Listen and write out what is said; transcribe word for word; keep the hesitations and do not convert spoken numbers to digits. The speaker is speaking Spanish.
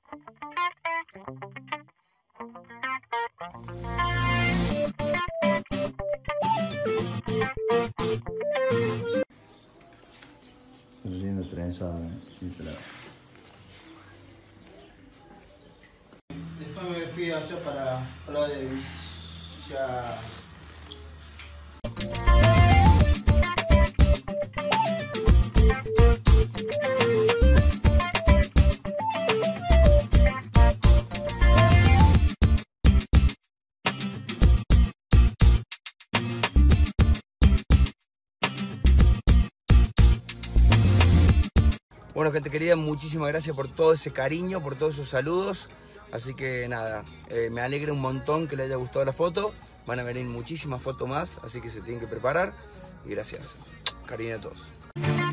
Lindo trenzado, ¿eh? Literal. Después me fui allá para la de Villa. Bueno, gente querida, muchísimas gracias por todo ese cariño, por todos esos saludos. Así que nada, eh, me alegra un montón que les haya gustado la foto. Van a venir muchísimas fotos más, así que se tienen que preparar. Y gracias. Cariño a todos.